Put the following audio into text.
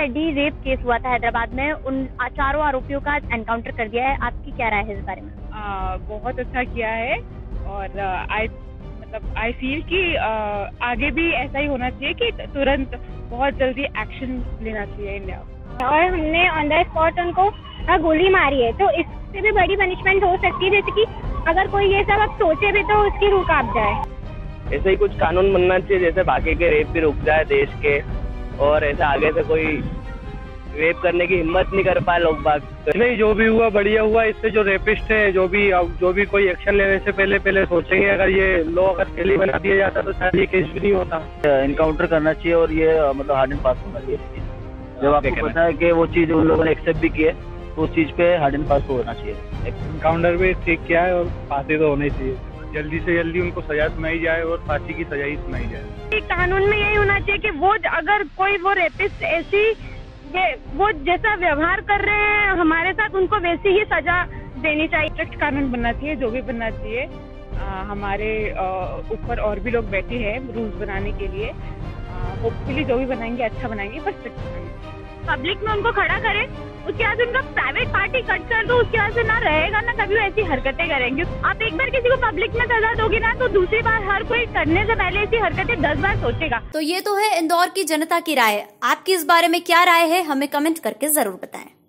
ID rape case हुआ था हैदराबाद में, उन चारों आरोपियों का एनकाउंटर कर दिया है, आपकी क्या राय है इस बारे में? बहुत अच्छा किया है और आई फील कि आगे भी ऐसा ही होना चाहिए कि तुरंत बहुत जल्दी एक्शन लेना चाहिए इंडिया। और हमने ऑन द स्पॉट उनको गोली मारी है, तो इससे भी बड़ी पनिशमेंट हो सकती है, जैसे कि अगर कोई ये सब अब सोचे भी तो उसकी रूह कांप जाए। ऐसे ही कुछ कानून बनना चाहिए जैसे बाकी के रेप भी रुक जाए देश के, और ऐसे आगे से कोई रेप करने की हिम्मत नहीं कर पाए लोग बाग। नहीं, जो भी हुआ बढ़िया हुआ। इससे जो रेपिस्ट है जो भी कोई एक्शन लेने से पहले सोचेंगे। अगर ये लॉ अगर पहले बना दिया जाता तो शायद ये केस भी नहीं होता। एनकाउंटर करना चाहिए और ये मतलब हार्ड एंड फास्ट होना चाहिए। जब आपको पता है कि वो चीज उन लोगों ने एक्सेप्ट भी की है तो उस चीज पे हार्ड एंड फास्ट होना चाहिए। एनकाउंटर भी ठीक किया है और फांसी तो होनी चाहिए। जल्दी से जल्दी उनको सजा सुनाई जाए और फांसी की सजा ही सुनाई जाए। कानून में यही होना चाहिए कि वो अगर कोई वो रेपिस्ट ऐसी वो जैसा व्यवहार कर रहे हैं हमारे साथ, उनको वैसी ही सजा देनी चाहिए। स्ट्रिक्ट कानून बनना चाहिए, जो भी बनना चाहिए। हमारे ऊपर और भी लोग बैठे हैं रूल्स बनाने के लिए। होपफुली जो भी बनाएंगे अच्छा बनाएंगे, पर स्ट्रिक्ट बनाएंगे। पब्लिक में उनको खड़ा करें, उसके बाद उनका प्राइवेट पार्टी कट कर दो, उसके बाद से ना रहेगा ना कभी ऐसी हरकतें करेंगे। आप एक बार किसी को पब्लिक में सजा दोगे ना तो दूसरी बार हर कोई करने से पहले ऐसी हरकतें 10 बार सोचेगा। तो ये तो है इंदौर की जनता की राय। आपकी इस बारे में क्या राय है, हमें कमेंट करके जरूर बताएं।